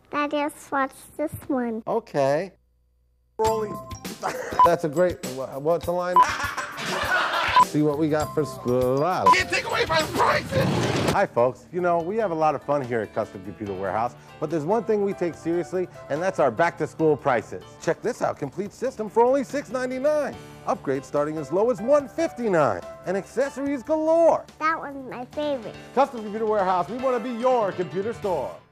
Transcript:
I just watched this one. Okay. Rolling. That's a great, what's the line? See what we got for school. Can't take away my prices! Hi folks, you know, we have a lot of fun here at Custom Computer Warehouse, but there's one thing we take seriously, and that's our back to school prices. Check this out, complete system for only $6.99. Upgrades starting as low as $159, and accessories galore. That one's my favorite. Custom Computer Warehouse, we want to be your computer store.